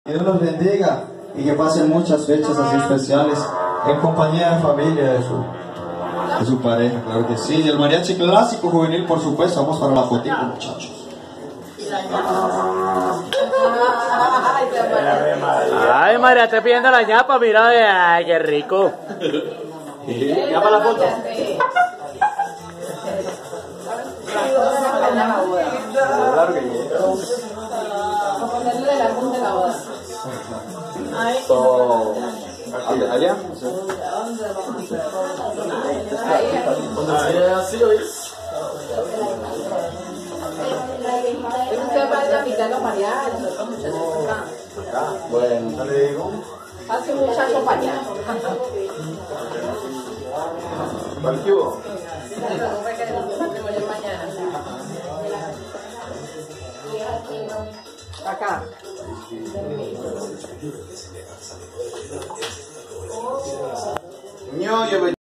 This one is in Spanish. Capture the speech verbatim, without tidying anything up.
Dios los bendiga y que pasen muchas fechas así especiales en compañía de familia de su, de su pareja, claro que sí. Y el mariachi clásico juvenil, por supuesto. Vamos para la fotito, muchachos. Ay, María, estoy pidiendo la ñapa, mira, ay, qué rico. ¿Ya para la foto? Claro que sí. So, ¿allá? Así hoy. Usted va a invitar a los mariachis, los muchachos. Bueno, ¿qué le digo? Hace un muchacho para allá. ¿Cuál que hubo? Acá. Ño, yo